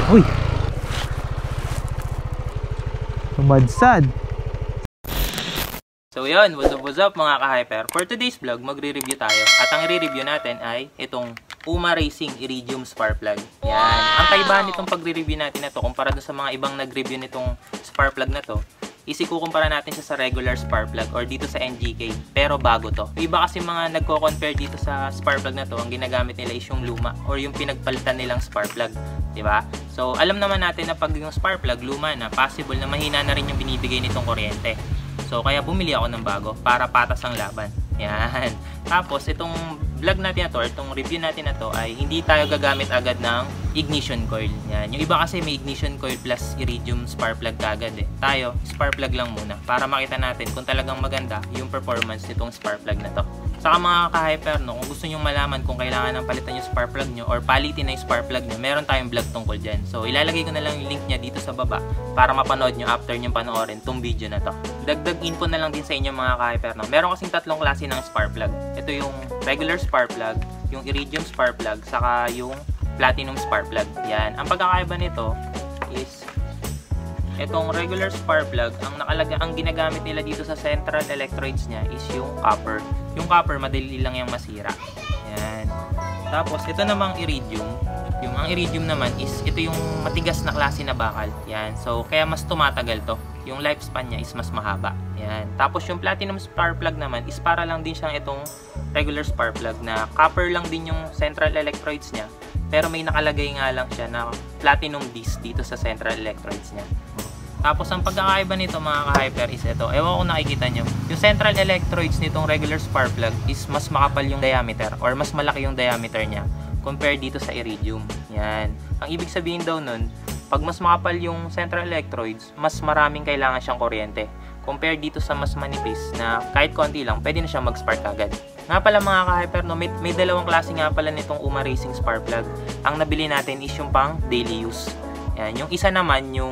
Uy! Umadsad! So yun, what's up mga ka-hyper? For today's vlog, magre-review tayo. At ang i-review natin ay itong Uma Racing Iridium Spark Plug. Yan. Ang kaibahan nitong pagre-review natin na to, kumpara dun sa mga ibang nag-review nitong spark plug na to, is ikukumpara natin siya sa regular spark plug or dito sa NGK. Pero bago to. Iba kasi mga nagko-compare dito sa spark plug na to, ang ginagamit nila is yung luma or yung pinagpalitan nilang spark plug. Diba? So, alam naman natin na pag yung spark plug luma na, possible na mahina na rin yung binibigay nitong kuryente. So, kaya bumili ako ng bago para patas ang laban. Yan. Tapos, itong vlog natin na to, or itong review natin na to, ay hindi tayo gagamit agad ng ignition coil. Yan. Yung iba kasi may ignition coil plus iridium spark plug kagad eh. Tayo, spark plug lang muna para makita natin kung talagang maganda yung performance nitong spark plug na to. Saka mga ka-hyper, no, kung gusto nyo malaman kung kailangan ng palitan yung spark plug nyo or palitin na yung spark plug nyo, meron tayong vlog tungkol dyan. So, ilalagay ko na lang yung link nya dito sa baba para mapanood nyo after nyo panoorin tong video na to. Dagdag info na lang din sa inyo mga ka-hyper, no. Meron kasing tatlong klase ng spark plug. Ito yung regular spark plug, yung iridium spark plug, saka yung platinum spark plug. Yan. Ang pagkakaiba nito is itong regular spark plug, ang ginagamit nila dito sa central electrodes niya is yung copper. Yung copper, madali lang yung masira. Yan. Tapos, ito namang iridium. Ang iridium naman is, ito yung matigas na klase na bakal. Yan. So, kaya mas tumatagal to. Yung lifespan niya is mas mahaba. Yan. Tapos, yung platinum spark plug naman is para lang din siyang itong regular spark plug na copper lang din yung central electrodes niya. Pero may nakalagay nga lang siya na platinum disc dito sa central electrodes niya. Tapos ang pagkakaiba nito mga ka-hyper is ito. Ewan ko nakikita nyo. Yung central electrodes nitong regular spark plug is mas makapal yung diameter or mas malaki yung diameter niya compared dito sa iridium. Yan. Ang ibig sabihin daw nun, pag mas makapal yung central electrodes, mas maraming kailangan siyang kuryente. Compared dito sa mas manipis na kahit konti lang, pwede na siyang mag-spark agad. Nga pala mga ka-hyper, no, may dalawang klase nga pala nitong Uma Racing spark plug. Ang nabili natin is yung pang daily use. Yan. Yung isa naman yung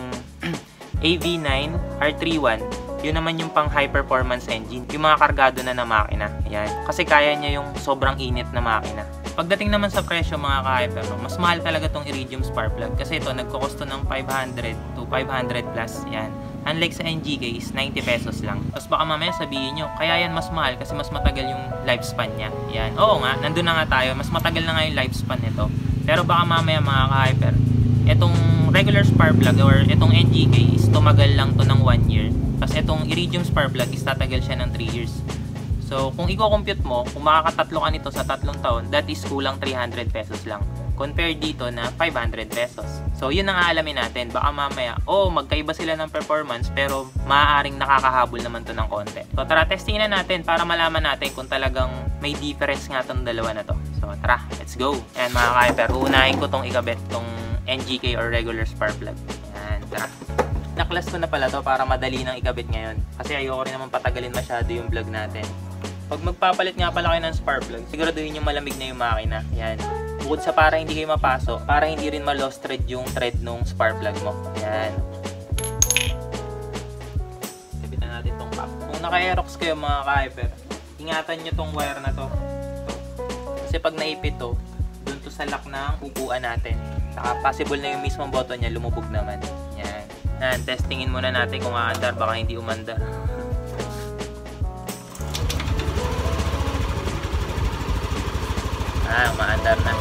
AV9 R31, yun naman yung pang high performance engine, yung mga kargado na makina. Ayan. Kasi kaya niya yung sobrang init na makina. Pagdating naman sa presyo mga ka-hyper, no, mas mahal talaga tong iridium spark plug kasi ito nagkokosto ng 500 to 500 plus. Yan. Unlike sa NGK is 90 pesos lang. Tapos baka mamaya sabihin nyo, kaya yan mas mahal kasi mas matagal yung lifespan niya. Yan. Oo nga, nandun na nga tayo, mas matagal na nga yung lifespan nito. Pero baka mamaya mga ka-hyper, itong regular spark plug or itong NGK is tumagal lang to ng 1 year. Kasi itong iridium spark plug is tatagal siya ng 3 years. So, kung i-compute mo, kung makakatatlo ka nito sa 3 taon, that is kulang 300 pesos lang. Compared dito na 500 pesos. So, yun ang aalamin natin. Baka mamaya, magkaiba sila ng performance pero maaaring nakakahabol naman to ng konti. So, tara, testingin na natin para malaman natin kung talagang may difference nga tong dalawa na to. So, tara, let's go. Ayan mga ka-hyper, uunahin ko tong ikabit, tong NGK or regular spark plug. Ayan, tara. Naklas ko na pala to para madali nang ikabit ngayon. Kasi ayoko rin naman patagalin masyado yung vlog natin. Pag magpapalit nga pala kayo ng spark plug, siguraduhin yung malamig na yung makina. Ayan. Bukod sa para hindi kayo mapasok, para hindi rin ma-lost thread yung thread nung spark plug mo. Ayan. Kapitan natin tong cap. Kung naka-aerox kayo mga ka-hyper, ingatan nyo tong wire na to. Kasi pag naipit to, dun to sa lock ng upuan natin. Saka possible na yung mismong button niya lumubog naman. Yan. Yan, testingin muna natin kung aandar, baka hindi umandar. Umaandar na.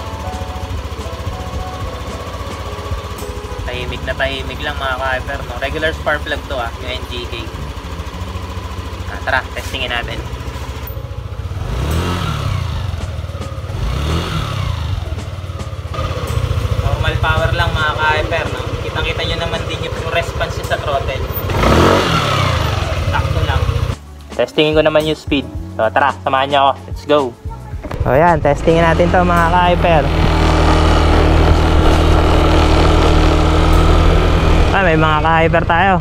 Tahimik lang mga ka-hyper, no? Regular spark plug to yung NGK. Tara, testingin natin. Normal power lang mga ka-hyper, no? Kitang-kita nyo naman din yung response sa throttle. Takto lang. Testingin ko naman yung speed. So tara, samahan nyo ako. Let's go. O yan, testingin natin to mga ka-hyper. May mga ka-hyper tayo.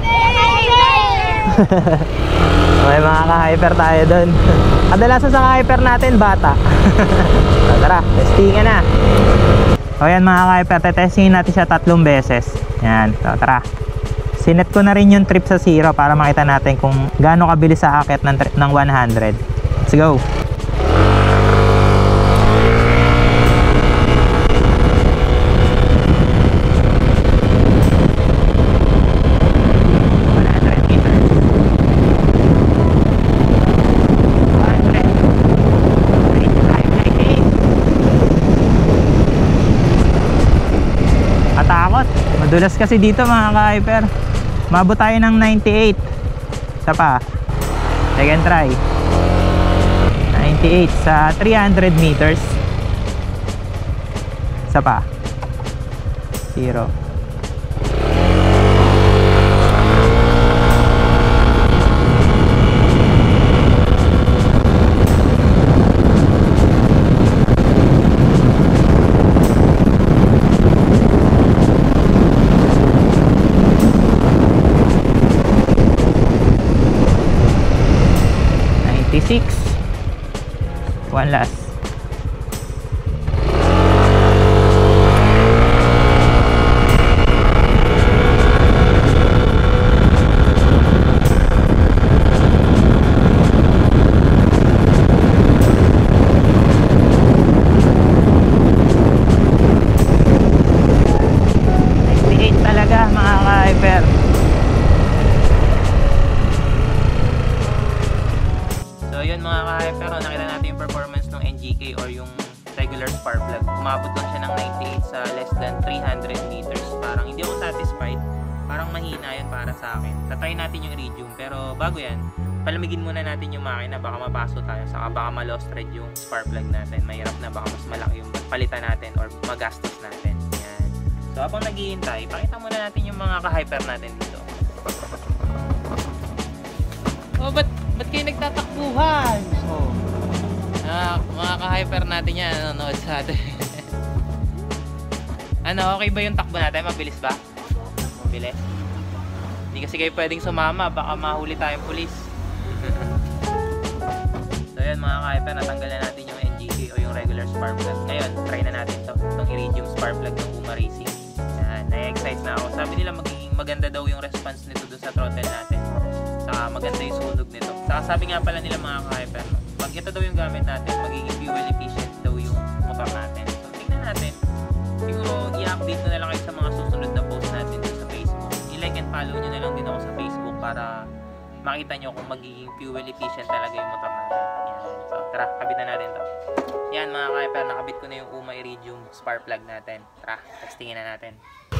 May mga ka-hyper tayo dun. Kadalasan sa ka-hyper natin, bata. So, tara, testingan na. O yan mga ka-hyper, testingin natin siya 3 beses. Yan, so, tara. Sinet ko na rin yung trip sa 0 para makita natin kung gaano kabilis sa akit ng 100. Let's go. Madulas kasi dito mga ka-hyper. Mabot tayo ng 98. Isa pa. Second try. 98 sa 300 meters. Isa pa. 0. One last. Talaga mga ka-hyper. So yun mga ka-hyper, nakita natin yung performance ng NGK or yung regular spark plug. Umabot lang siya ng 98 sa less than 300 meters. Parang hindi ako satisfied. Parang mahina yun para sa akin. Tatry natin yung iridium, pero bago yan, palamigin muna natin yung makina. Baka mabaso tayo, saka baka ma-lost thread yung spark plug natin. Mahirap na, baka mas malaki yung palitan natin or magastos natin. Yan. So habang naghihintay, pakita muna natin yung mga ka-hyper natin dito. Oh, ba't kayo nagtatakbuhan? Oh. Mga ka-hyper natin yan, nanonood sa atin. Ano, okay ba yung takbo natin? Mabilis ba? Mabilis? Hindi kasi kayo pwedeng sumama, baka mahuli tayong pulis. So yan mga ka-hyper, natanggal na natin yung NGK o yung regular spark plug. Ngayon, try na natin to, itong iridium spark plug ng Puma Racing. Yan, na-excite na ako. Sabi nila magiging maganda daw yung response nito dun sa throttle natin. Saka maganda yung sunog nito. Saka sabi nga pala nila mga ka-hyper, pag ito daw yung gamit natin, magiging fuel efficient daw yung motor natin. So tingnan natin. Siguro i-update na lang kayo sa mga susunod na post natin sa Facebook. I-like and follow nyo na lang din ako sa Facebook para makita nyo kung magiging fuel efficient talaga yung motor natin. Yan. So tara, kabit na natin to. Yan mga ka-hyper, nakabit ko na yung Uma Iridium spark plug natin. Tara, testingin na natin.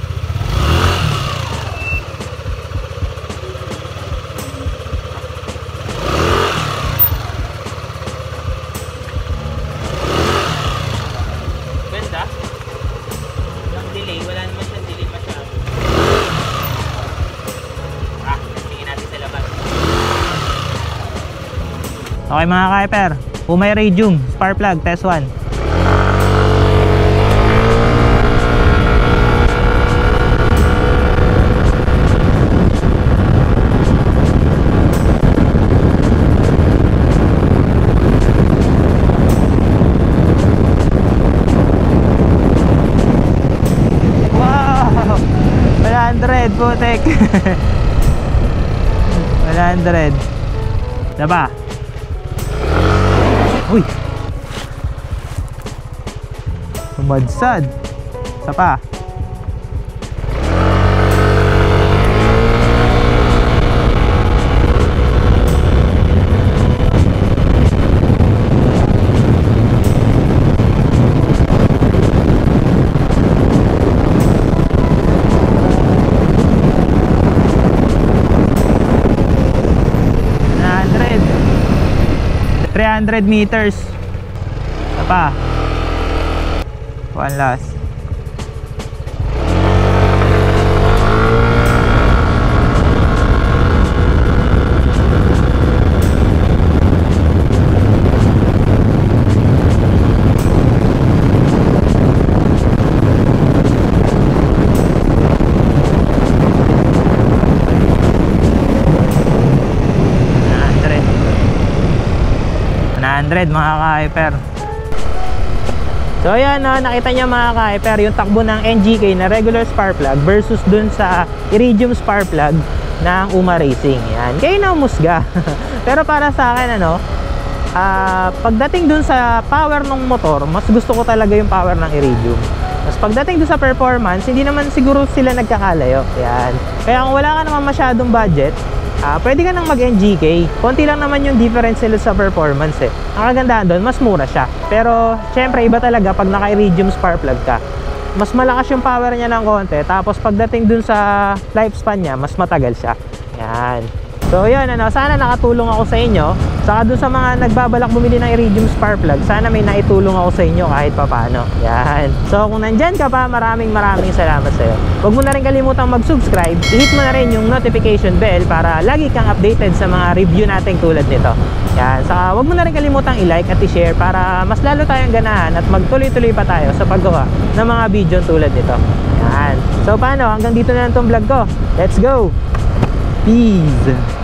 Wala naman siyang delay masyado. Tingin natin sa labas. Okay mga ka-hyper, Puma Iridium spark plug test 1. Putek. 100. Diba? Uy. Sumadsad. Isa pa. $300 meters. Isa pa. One last. Mga ka-hyper. So ayan, nakita niya mga ka-hyper yung takbo ng NGK na regular spark plug versus dun sa Iridium spark plug ng Uma Racing. Yan, kayo na umusga. Pero para sa akin pagdating dun sa power ng motor, mas gusto ko talaga yung power ng Iridium. Mas pagdating dun sa performance, hindi naman siguro sila nagkakalayo. Yan. Kaya kung wala ka naman masyadong budget, pwede ka nang mag-NGK. Konti lang naman yung difference nila sa performance Ang kagandahan doon, mas mura siya. Pero syempre iba talaga pag naka-Iridium spark plug ka. mas malakas yung power niya ng konti. Tapos pagdating dun sa lifespan niya, mas matagal siya. Yan. So yun, sana nakatulong ako sa inyo. Saka dun sa mga nagbabalak bumili ng Iridium spark plug, sana may naitulong ako sa inyo kahit papaano. Yan. So kung nandyan ka pa, maraming salamat sa'yo. Huwag mo na rin kalimutang mag-subscribe. I-hit mo na rin yung notification bell para lagi kang updated sa mga review natin tulad nito. Yan. Saka huwag mo na rin kalimutang i-like at i-share para mas lalo tayong ganahan at magtuloy-tuloy pa tayo sa paggawa ng mga video tulad nito. Yan. So paano? Hanggang dito na lang itong vlog ko. Let's go! Peace!